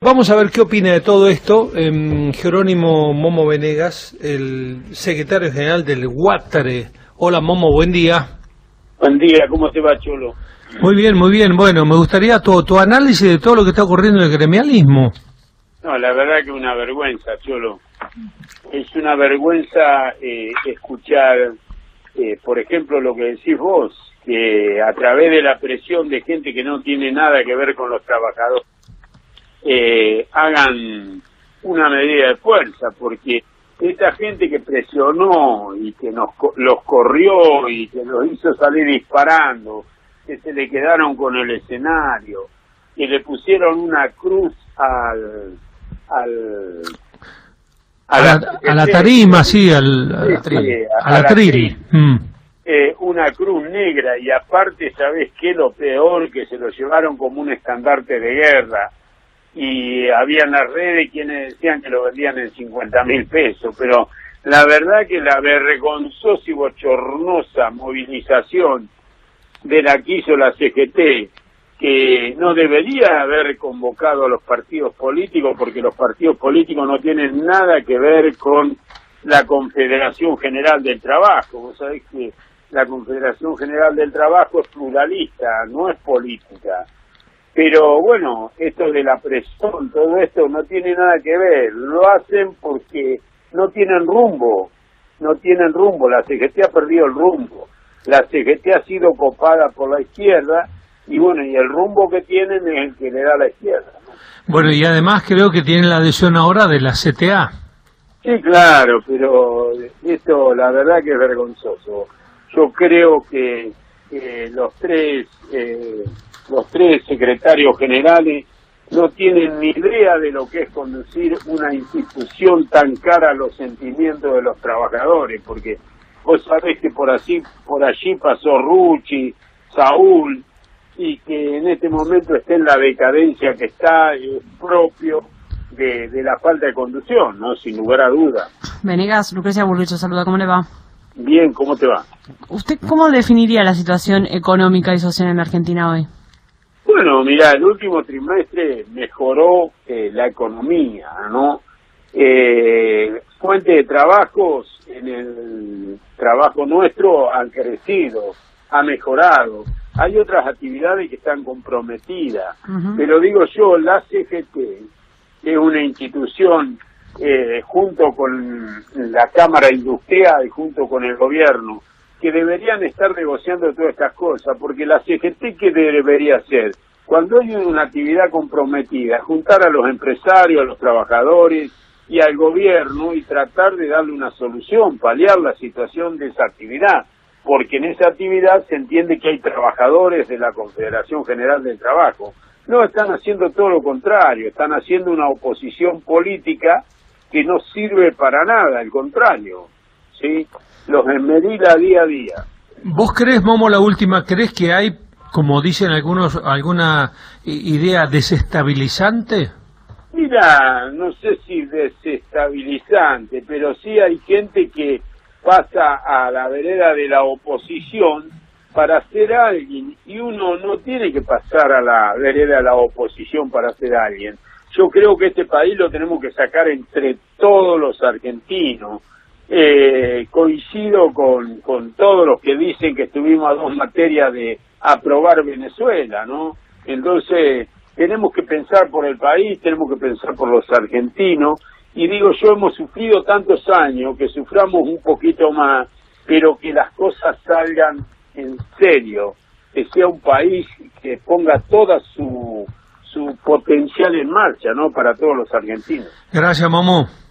Vamos a ver qué opina de todo esto Jerónimo Momo Venegas, el secretario general del Guattare. Hola Momo, buen día. Buen día, ¿cómo te va, Cholo? Muy bien, muy bien. Bueno, me gustaría tu análisis de todo lo que está ocurriendo en el gremialismo. No, la verdad que una vergüenza, Cholo. Es una vergüenza escuchar, por ejemplo, lo que decís vos, que a través de la presión de gente que no tiene nada que ver con los trabajadores, hagan una medida de fuerza, porque esta gente que presionó y que los corrió y que los hizo salir disparando, que se le quedaron con el escenario, que le pusieron una cruz a la tarima, sí, a la tril. Una cruz negra, y aparte, ¿sabés qué? Lo peor, que se lo llevaron como un estandarte de guerra, y había en las redes quienes decían que lo vendían en 50.000 pesos, pero la verdad que la vergonzosa y bochornosa movilización de la que hizo la CGT, que no debería haber convocado a los partidos políticos, porque los partidos políticos no tienen nada que ver con la Confederación General del Trabajo. Vos sabés que la Confederación General del Trabajo es pluralista, no es política. Pero bueno, esto de la presión, todo esto no tiene nada que ver. Lo hacen porque no tienen rumbo, la CGT ha perdido el rumbo. La CGT ha sido copada por la izquierda, y bueno, y el rumbo que tienen es el que le da la izquierda, ¿no? Bueno, y además creo que tienen la adhesión ahora de la CTA. Sí, claro, pero esto la verdad que es vergonzoso. Yo creo que los tres secretarios generales no tienen ni idea de lo que es conducir una institución tan cara a los sentimientos de los trabajadores, porque vos sabés que por allí pasó Rucci, Saúl, y que en este momento está en la decadencia que está, propio de la falta de conducción, ¿no? Sin lugar a duda. Venegas, Lucrecia Burricho, saluda, ¿cómo le va? Bien, ¿cómo te va? ¿Usted cómo definiría la situación económica y social en Argentina hoy? Bueno, mira, el último trimestre mejoró la economía, ¿no? Fuente de trabajos en el trabajo nuestro han crecido, ha mejorado. Hay otras actividades que están comprometidas, pero digo yo, la CGT es una institución junto con la Cámara Industrial y junto con el gobierno, que deberían estar negociando todas estas cosas, porque la CGT, ¿qué debería hacer? Cuando hay una actividad comprometida, juntar a los empresarios, a los trabajadores y al gobierno y tratar de darle una solución, paliar la situación de esa actividad, porque en esa actividad se entiende que hay trabajadores de la Confederación General del Trabajo. No, están haciendo todo lo contrario, están haciendo una oposición política que no sirve para nada, al contrario, ¿sí? Los enmedila día a día. ¿Vos crees, Momo, la última, crees que hay, como dicen algunos, alguna idea desestabilizante? Mira, no sé si desestabilizante, pero sí hay gente que pasa a la vereda de la oposición para ser alguien, y uno no tiene que pasar a la vereda de la oposición para ser alguien. Yo creo que este país lo tenemos que sacar entre todos los argentinos. Coincido con todos los que dicen que estuvimos a 2 materias de aprobar Venezuela, ¿no? Entonces, tenemos que pensar por el país, tenemos que pensar por los argentinos, y digo yo, hemos sufrido tantos años, que suframos un poquito más, pero que las cosas salgan en serio, que sea un país que ponga toda su potencial en marcha, ¿no? Para todos los argentinos. Gracias, Momo.